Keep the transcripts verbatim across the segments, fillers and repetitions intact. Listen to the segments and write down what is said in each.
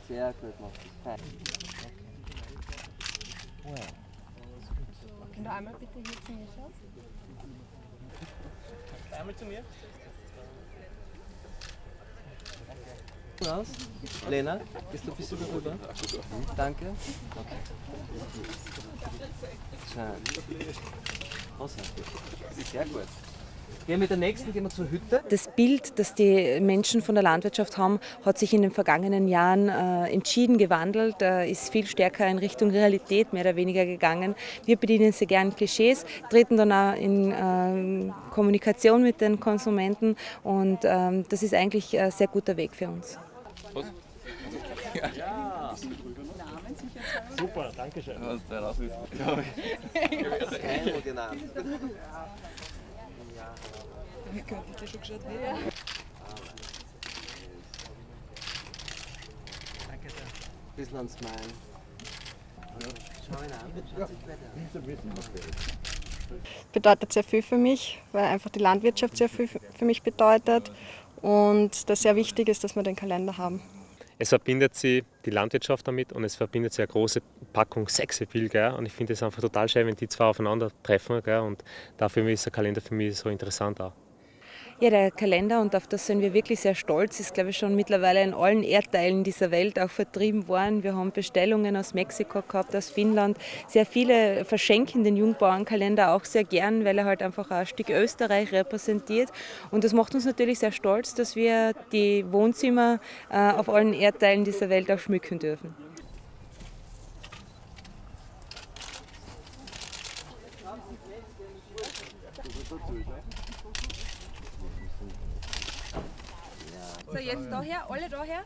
Sehr gut, macht das fein. Oh ja. Kann du einmal bitte hier zu mir schauen? Einmal zu mir. Aus. Lena, gehst du ein bisschen rüber? Danke. Okay. Schön. Großartig. Sehr gut. Gehen wir mit der nächsten, gehen wir zur Hütte. Das Bild, das die Menschen von der Landwirtschaft haben, hat sich in den vergangenen Jahren äh, entschieden gewandelt, äh, ist viel stärker in Richtung Realität mehr oder weniger gegangen. Wir bedienen sehr gern Klischees, treten dann auch in äh, Kommunikation mit den Konsumenten und ähm, das ist eigentlich ein sehr guter Weg für uns. Was? Ja. Super, danke schön. Was der raus ist. Keiner genannt. Wie könnte ich das schon geschaut werden? Danke sehr. Bisschen ans Smile. Schau ihn an. Schaut sich an. Bedeutet sehr viel für mich, weil einfach die Landwirtschaft sehr viel für mich bedeutet und das sehr wichtig ist, dass wir den Kalender haben. Es verbindet sie die Landwirtschaft damit und es verbindet sie eine große Packung Sexappeal. Gell? Und ich finde es einfach total schön, wenn die zwei aufeinandertreffen. Gell? Und dafür ist der Kalender für mich so interessant auch. Ja, der Kalender, und auf das sind wir wirklich sehr stolz, ist, glaube ich, schon mittlerweile in allen Erdteilen dieser Welt auch vertrieben worden. Wir haben Bestellungen aus Mexiko gehabt, aus Finnland. Sehr viele verschenken den Jungbauernkalender auch sehr gern, weil er halt einfach ein Stück Österreich repräsentiert. Und das macht uns natürlich sehr stolz, dass wir die Wohnzimmer äh, auf allen Erdteilen dieser Welt auch schmücken dürfen. So, jetzt daher, alle daher.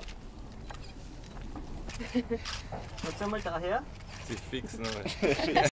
Jetzt einmal daher. Sie fixen.